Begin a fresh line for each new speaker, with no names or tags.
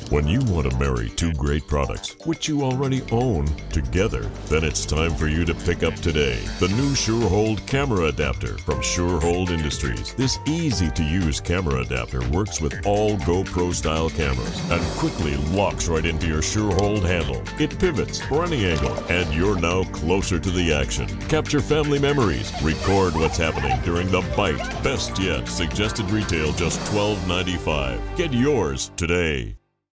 When you want to marry two great products, which you already own, together, then it's time for you to pick up today the new Shurhold camera adapter from Shurhold Industries. This easy-to-use camera adapter works with all GoPro style cameras and quickly locks right into your Shurhold handle. It pivots for any angle, and you're now closer to the action. Capture family memories, record what's happening during the bite. Best yet, suggested retail just $12.95. Get yours today.